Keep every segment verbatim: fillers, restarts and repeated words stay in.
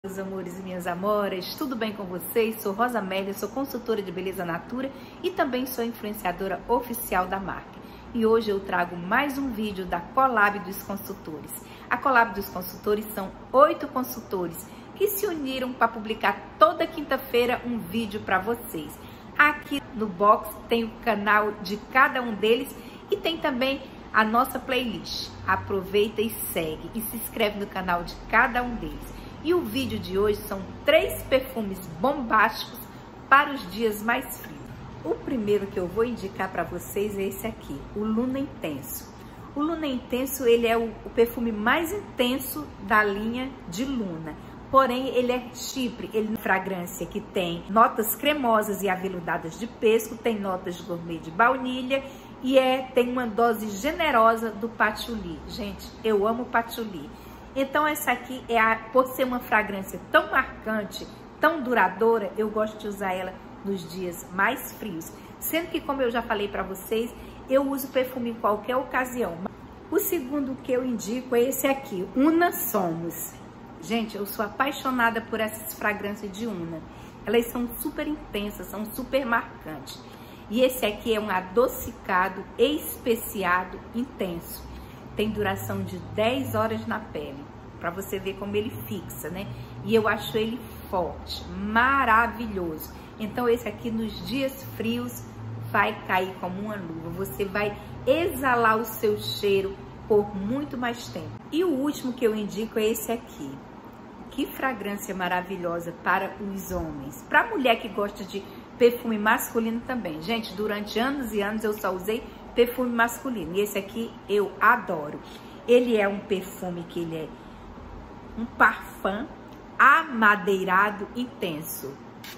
Meus amores e minhas amoras, tudo bem com vocês? Sou Rosa Amélia, sou consultora de beleza natura e também sou influenciadora oficial da marca. E hoje eu trago mais um vídeo da Collab dos Consultores. A Collab dos Consultores são oito consultores que se uniram para publicar toda quinta-feira um vídeo para vocês. Aqui no box tem o canal de cada um deles e tem também a nossa playlist. Aproveita e segue e se inscreve no canal de cada um deles. E o vídeo de hoje são três perfumes bombásticos para os dias mais frios. O primeiro que eu vou indicar para vocês é esse aqui, o Luna Intenso. O Luna Intenso, ele é o, o perfume mais intenso da linha de Luna. Porém, ele é chipre, ele é fragrância que tem notas cremosas e aveludadas de pêssego, tem notas de gourmet de baunilha e é, tem uma dose generosa do patchouli. Gente, eu amo patchouli. Então essa aqui, é a, por ser uma fragrância tão marcante, tão duradoura, eu gosto de usar ela nos dias mais frios. Sendo que, como eu já falei para vocês, eu uso perfume em qualquer ocasião. O segundo que eu indico é esse aqui, Una Somos. Gente, eu sou apaixonada por essas fragrâncias de Una. Elas são super intensas, são super marcantes. E esse aqui é um adocicado, especiado, intenso. Tem duração de dez horas na pele, para você ver como ele fixa, né? E eu acho ele forte, maravilhoso. Então esse aqui nos dias frios vai cair como uma luva. Você vai exalar o seu cheiro por muito mais tempo. E o último que eu indico é esse aqui. Que fragrância maravilhosa para os homens. Para a mulher que gosta de perfume masculino também. Gente, durante anos e anos eu só usei perfume masculino. E esse aqui eu adoro. Ele é um perfume que ele é um parfum amadeirado intenso.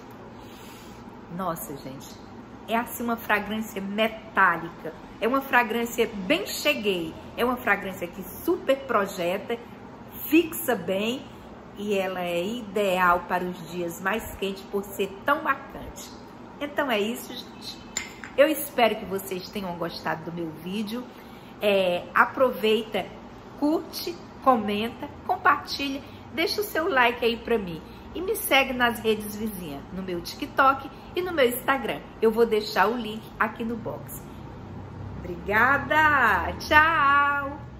Nossa, gente. É assim uma fragrância metálica. É uma fragrância bem cheguei. É uma fragrância que super projeta, fixa bem. E ela é ideal para os dias mais quentes por ser tão marcante. Então é isso, gente. Eu espero que vocês tenham gostado do meu vídeo. É, aproveita, curte, comenta, compartilha, deixa o seu like aí pra mim. E me segue nas redes vizinhas, no meu TikTok e no meu Instagram. Eu vou deixar o link aqui no box. Obrigada! Tchau!